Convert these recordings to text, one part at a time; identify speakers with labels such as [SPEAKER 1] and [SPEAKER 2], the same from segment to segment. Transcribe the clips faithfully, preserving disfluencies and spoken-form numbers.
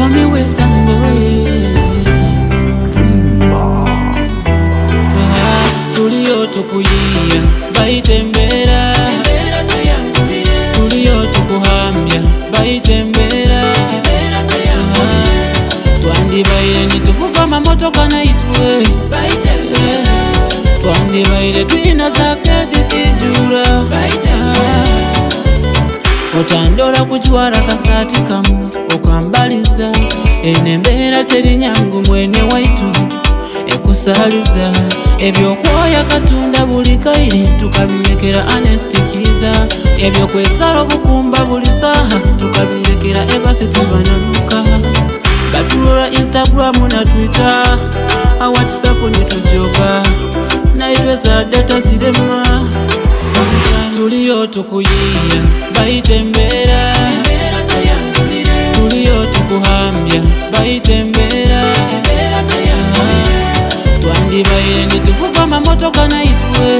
[SPEAKER 1] call me Western boy. Ah, tulio tukuyiya bayitembera, tulio tukuhamya bayitembera. Twandibaire nituvuga mamotoka naitwe, twandibaire twina za credit ijura. Otandora kujwara kasati kamu okambaliza, enembera teri nyangu mwene waitu ekusaliza. Ebyo kwoya katunda buli kaire tukabimekera anestikiza, ebyo kwesala obukumba buli saha tukabimekera ebase tubananuka. Batulora Instagram na Twitter, a WhatsApp netujoga, naitwe za data zirema. Tulio tukuyiya bayitembera, tulio tukuhambya bayitembera. Twandibaire nituvuga mamotoka naitwe,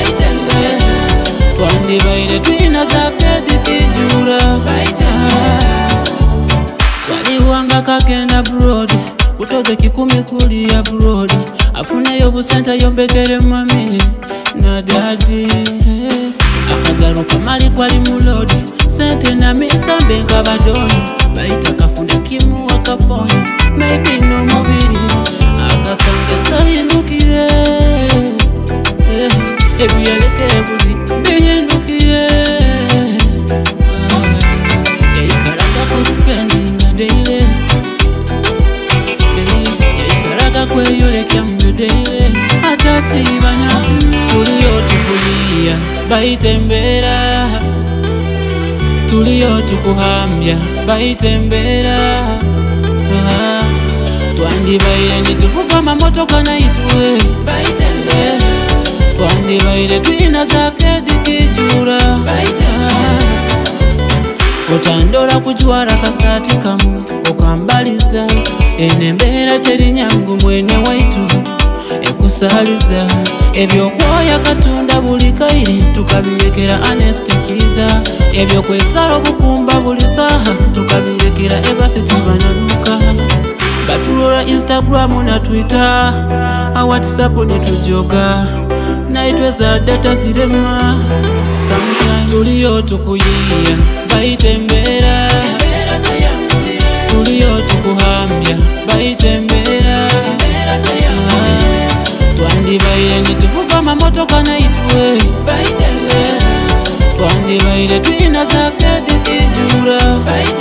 [SPEAKER 1] twandibaire twina za credit ijura. Chaliwanga kagenda abroad, kutoze kikumi kuli abroad, afuneyo obusenta yombekere mami na daddy. Akagaruka mali kwali mulodi, sente na misambe nkabadoni, bayita kafunda kimu wakafoni, maybe no mubiri akasanga sahindukire. Ebiyalekere buli bihindukire. Yaikaraga kuspending a daily, yaikaraga kweyolekya mu daily, ata siba nasima. Tulio tukuyiya bayitembera, tulio tukuhambya bayitembera. Ah, twandibaire nituvuga mamotoka naitwe, twandibaire twina za credit ijura. Otandora kujwara kasati kamu okambaliza, enembera teri nyangu mwene waitu ekusaliza. Ebyo kwoya katunda buli kaire tukabimekera anestikiza, ebyo kwesala obukumba buli saha tukabimekera ebase tubananuka. Batulora Instagram na Twitter, a WhatsApp netujoga, naitwe za data zirema. Sometimes tulio tukuyiya bayitembera, tulio tukuhambya bayitembera. Twandibaire nituvuga mamotoka naitwe, twandibaire twina za credit ijura.